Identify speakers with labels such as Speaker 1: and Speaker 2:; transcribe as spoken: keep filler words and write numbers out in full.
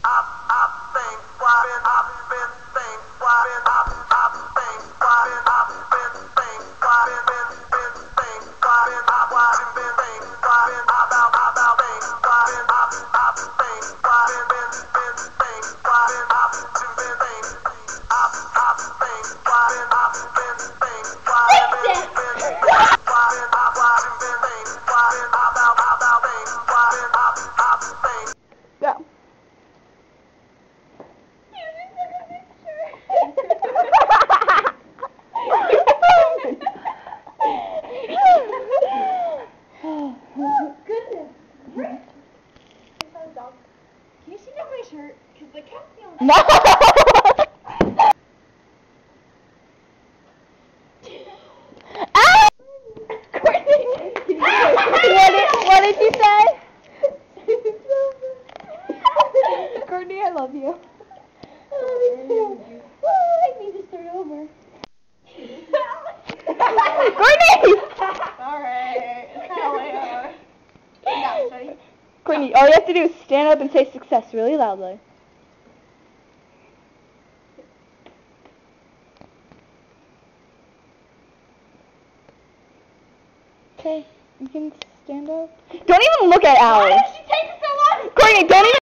Speaker 1: Go.
Speaker 2: Goodness. Can you see down my shirt? Because the cat's the only.
Speaker 1: No. Ah! Courtney. What did, what did you say? Courtney, I love you.
Speaker 2: I love you too. Oh, I need to start over.
Speaker 1: Courtney!
Speaker 2: Alright, it's kind of late over. Yeah, ready?
Speaker 1: Courtney, all you have to do is stand up and say success really loudly. Okay, you can stand up. Don't even look at Alli.
Speaker 2: Why does she take so long?
Speaker 1: Courtney, don't even